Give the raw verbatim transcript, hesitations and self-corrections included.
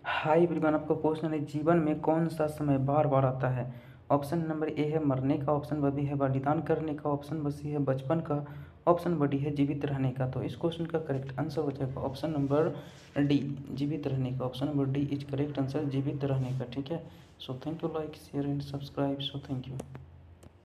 High everyone, आपका question है जीवन में कौन सा समय बार बार आता है। ऑप्शन नंबर ए है मरने का, ऑप्शन बी है बलिदान करने का, ऑप्शन सी है बचपन का, ऑप्शन डी है जीवित रहने का। तो इस क्वेश्चन का करेक्ट आंसर हो जाएगा ऑप्शन नंबर डी, जीवित रहने का। Option number D is correct answer, जीवित रहने का। ठीक है, so thank you, like share and subscribe, so thank you.